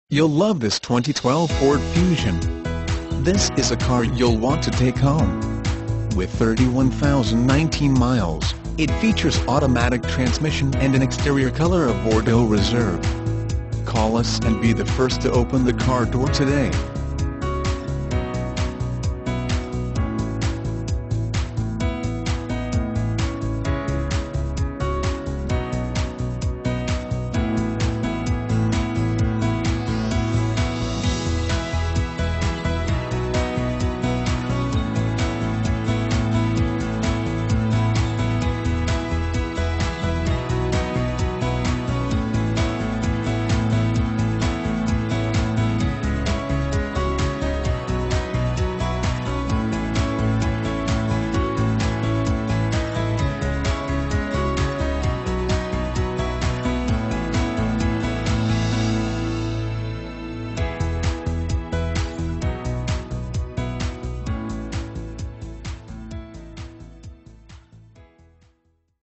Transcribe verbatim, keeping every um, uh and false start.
You'll love this twenty twelve Ford Fusion. This is a car you'll want to take home. With thirty-one thousand nineteen miles, it features automatic transmission and an exterior color of Bordeaux Reserve. Call us and be the first to open the car door today.